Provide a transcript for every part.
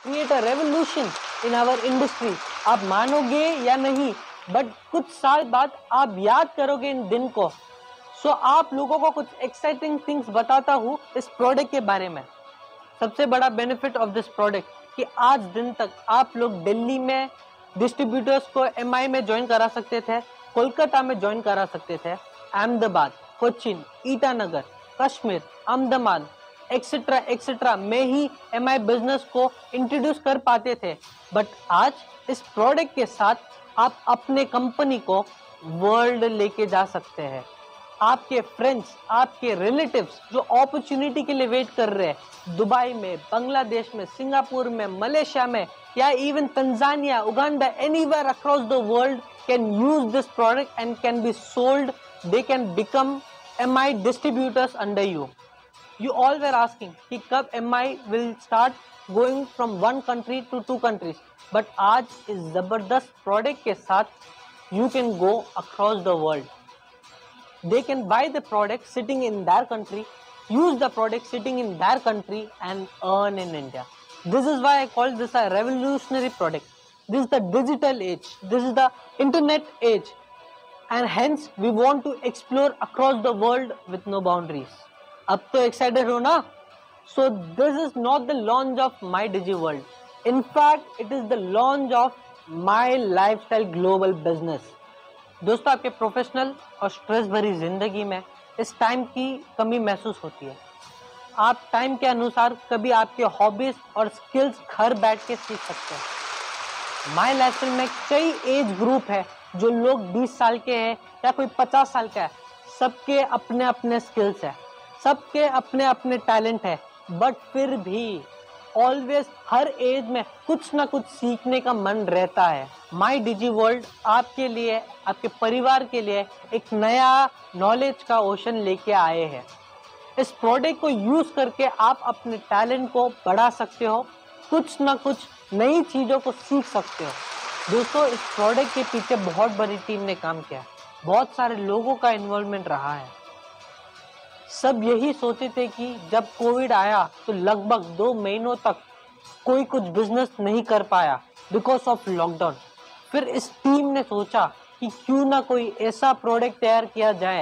create a revolution in our industry. आप मानोगे या नहीं, बट कुछ साल बाद आप याद करोगे इन दिन को. सो आप लोगों को कुछ एक्साइटिंग थिंग्स बताता हूँ इस प्रोडक्ट के बारे में. सबसे बड़ा बेनिफिट ऑफ दिस प्रोडक्ट कि आज दिन तक आप लोग दिल्ली में डिस्ट्रीब्यूटर्स को एमआई में ज्वाइन करा सकते थे, कोलकाता में ज्वाइन करा सकते थे, अहमदाबाद, कोचिन, ईटानगर, कश्मीर, अहमदाबाद एक्सेट्रा एक्सेट्रा में ही एमआई बिजनेस को इंट्रोड्यूस कर पाते थे. बट आज इस प्रोडक्ट के साथ आप अपने कंपनी को वर्ल्ड लेके जा सकते हैं. आपके फ्रेंड्स, आपके रिलेटिव्स जो अपॉर्चुनिटी के लिए वेट कर रहे हैं दुबई में, बांग्लादेश में, सिंगापुर में, मलेशिया में या even Tanzania, Uganda, anywhere across the world can use this product and can be sold. They can become MI distributors under you. You all were asking कि कब MI will start going from one country to two countries. But आज इस जबरदस्त product के साथ you can go across the world. They can buy the product sitting in their country, use the product sitting in their country and earn in India. This is why I call this a revolutionary product. This is the digital age. This is the internet age. And hence we want to explore across the world with no boundaries. अब तो excited हो ना? So this is not the launch of my digi world. In fact it is the launch of my lifestyle global business. दोस्तों, आपके professional और stress भरी जिंदगी में इस टाइम की कमी महसूस होती है. आप टाइम के अनुसार कभी आपके हॉबीज और स्किल्स घर बैठ के सीख सकते हैं. माई लाइफस्टाइल में कई एज ग्रुप है, जो लोग 20 साल के हैं या कोई 50 साल का है. सबके अपने अपने स्किल्स है, सबके अपने अपने टैलेंट है. बट फिर भी ऑलवेज हर एज में कुछ ना कुछ सीखने का मन रहता है. माई डिजी वर्ल्ड आपके लिए, आपके परिवार के लिए एक नया नॉलेज का ओशन लेके आए हैं. इस प्रोडक्ट को यूज करके आप अपने टैलेंट को बढ़ा सकते हो, कुछ ना कुछ नई चीज़ों को सीख सकते हो. दोस्तों, इस प्रोडक्ट के पीछे बहुत बड़ी टीम ने काम किया, बहुत सारे लोगों का इन्वॉल्वमेंट रहा है. सब यही सोचे थे कि जब कोविड आया तो लगभग 2 महीनों तक कोई कुछ बिजनेस नहीं कर पाया बिकॉज ऑफ लॉकडाउन. फिर इस टीम ने सोचा कि क्यों ना कोई ऐसा प्रोडक्ट तैयार किया जाए,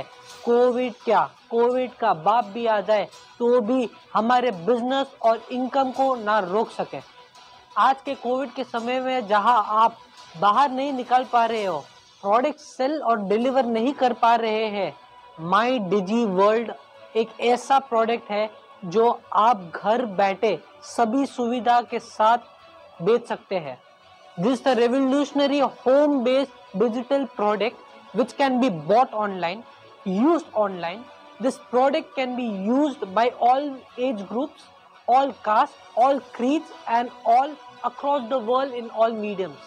कोविड का बाप भी आ जाए तो भी हमारे बिजनेस और इनकम को ना रोक सके. आज के कोविड के समय में जहां आप बाहर नहीं निकल पा रहे हो, प्रोडक्ट सेल और डिलीवर नहीं कर पा रहे हैं, माई डिजी वर्ल्ड एक ऐसा प्रोडक्ट है जो आप घर बैठे सभी सुविधा के साथ बेच सकते हैं. This the revolutionary home based digital product which can be bought online, used online. This product can be used by all age groups, all caste, all creeds and all across the world in all mediums.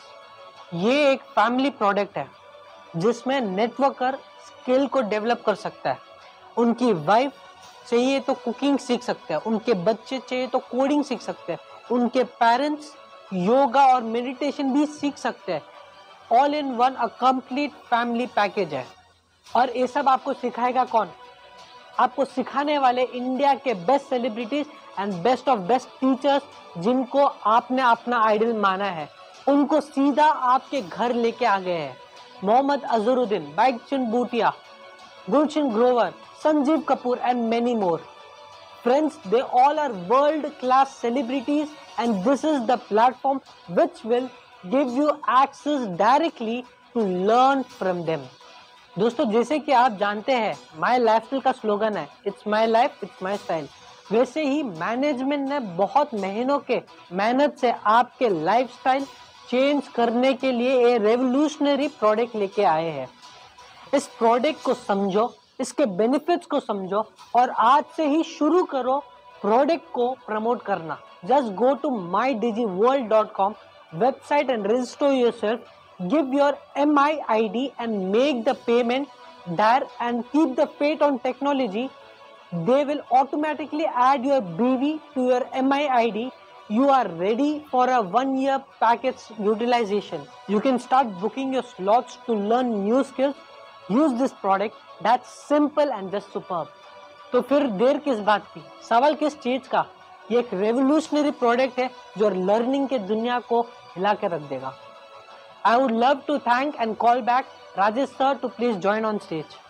ये एक family product है जिसमें networker skill को develop कर सकता है. उनकी wife चाहिए तो कुकिंग सीख सकते हैं, उनके बच्चे चाहिए तो कोडिंग सीख सकते हैं, उनके पेरेंट्स योगा और मेडिटेशन भी सीख सकते हैं. All in one a complete family package है. और ये सब आपको सिखाएगा कौन? आपको सिखाने वाले इंडिया के best celebrities and best of best teachers जिनको आपने अपना आइडल माना है. उनको सीधा आपके घर लेके आ गए हैं. Mohammad Azharuddin, बाइकचंद Bhutia, Gulshan Grover, Sanjeev Kapoor and many more. Friends, they all are world-class celebrities and this is the platform which will give you access directly to learn from them. दोस्तों, जैसे कि आप जानते हैं माई लाइफस्टाइल का स्लोगन है it's my life it's my style. वैसे ही मैनेजमेंट ने बहुत महीनों के मेहनत से आपके लाइफस्टाइल चेंज करने के लिए ये रेवोल्यूशनरी प्रोडक्ट लेके आए हैं. इस प्रोडक्ट को समझो, इसके बेनिफिट्स को समझो और आज से ही शुरू करो प्रोडक्ट को प्रमोट करना. Just go to mydigiworld.com website and register yourself. Give your MI ID and make the payment there and keep the faith on technology. They will automatically add your BV to your MI ID. You are ready for a 1-year package utilization. You can start booking your slots to learn new skills. Use this product. That's simple and just superb. तो फिर देर किस बात की, सवाल किस चीज का? ये एक रेवोल्यूशनरी प्रोडक्ट है जो लर्निंग के दुनिया को हिला के रख देगा। I would love to thank and call back Rajesh sir to please join on stage.